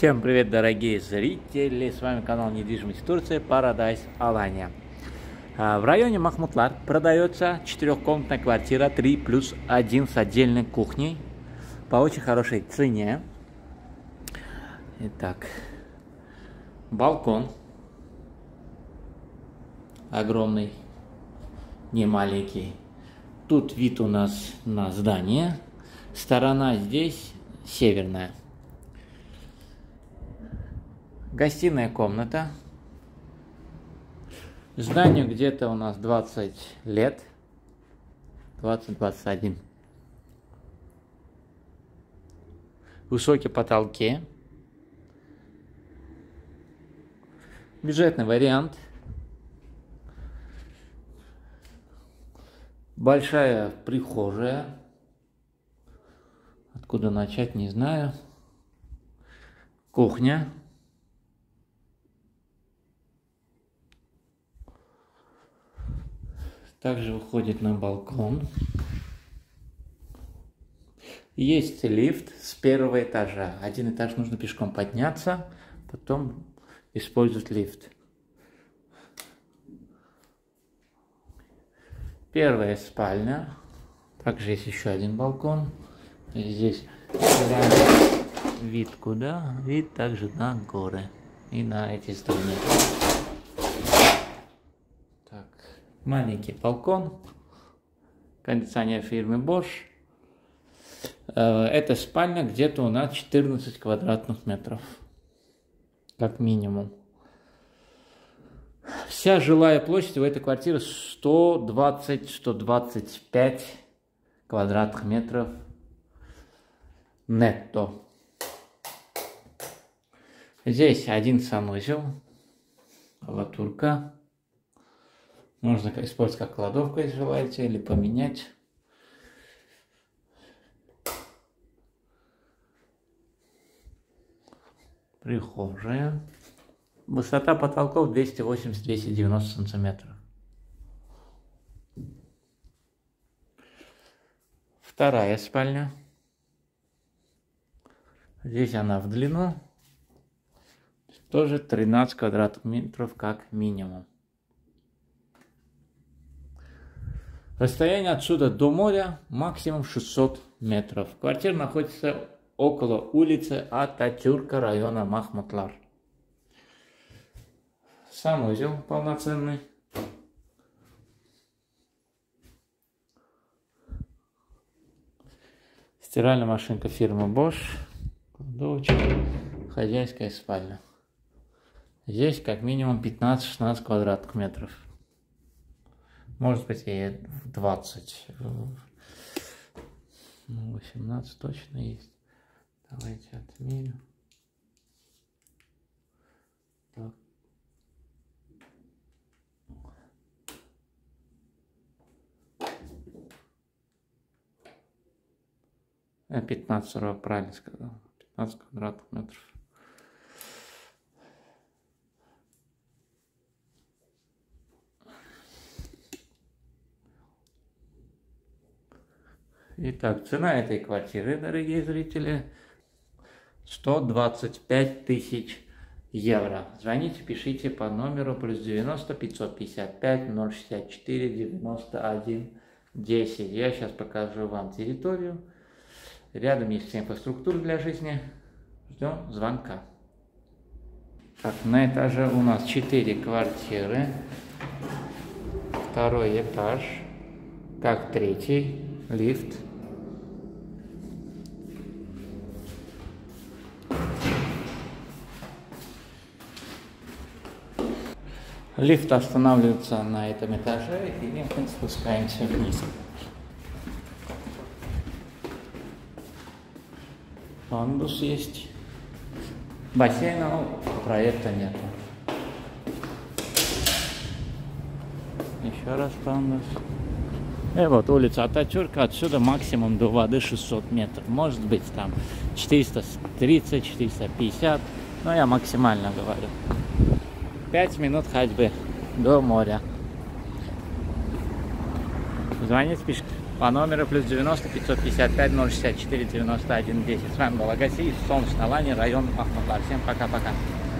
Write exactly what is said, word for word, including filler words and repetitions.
Всем привет, дорогие зрители! С вами канал Недвижимость Турции Paradise Alanya. В районе Махмутлар продается четырехкомнатная квартира три плюс один с отдельной кухней по очень хорошей цене. Итак, балкон огромный, не маленький. Тут вид у нас на здание. Сторона здесь северная. Гостиная комната. Зданию где-то у нас двадцать лет. двадцать-двадцать один. Высокие потолки. Бюджетный вариант. Большая прихожая. Откуда начать, не знаю. Кухня. Также выходит на балкон. Есть лифт с первого этажа. Один этаж нужно пешком подняться, потом использовать лифт. Первая спальня. Также есть еще один балкон. Здесь вид куда? Вид также на горы и на эти здания. Так. Маленький балкон, кондиционер фирмы Bosch. Эта спальня где-то у нас четырнадцать квадратных метров, как минимум. Вся жилая площадь в этой квартире сто двадцать — сто двадцать пять квадратных метров нетто. Здесь один санузел, латурка. Можно использовать как кладовку, если желаете, или поменять. Прихожая. Высота потолков двести восемьдесят — двести девяносто сантиметров. Вторая спальня. Здесь она в длину. Тоже тринадцать квадратных метров как минимум. Расстояние отсюда до моря максимум шестьсот метров. Квартира находится около улицы Ататюрка района Махмутлар. Санузел полноценный. Стиральная машинка фирмы Bosch. Кладовочка. Хозяйская спальня. Здесь как минимум пятнадцать-шестнадцать квадратных метров. Может быть и двадцать. восемнадцать точно есть. Давайте отменим. Так. пятнадцать сорок, правильно сказал. пятнадцать квадратных метров. Итак, цена этой квартиры, дорогие зрители, сто двадцать пять тысяч евро. Звоните, пишите по номеру плюс девяносто пятьсот пятьдесят пять ноль шестьдесят четыре девяносто один десять. Я сейчас покажу вам территорию. Рядом есть вся инфраструктура для жизни. Ждем звонка. Так, на этаже у нас четыре квартиры. Второй этаж, как третий, лифт. Лифт останавливается на этом этаже, и мы спускаемся вниз. Пандус есть. Бассейна проекта нет. Еще раз пандус. И вот улица Ататюрка. Отсюда максимум до воды шестьсот метров. Может быть там четыреста тридцать — четыреста пятьдесят. Но я максимально говорю. пять минут ходьбы до моря. Звоните, по номеру плюс девяносто пятьсот пятьдесят пять ноль шестьдесят четыре девяносто один десять. С вами был Агаси из солнечного Лани, район Махмутлар. Всем пока-пока.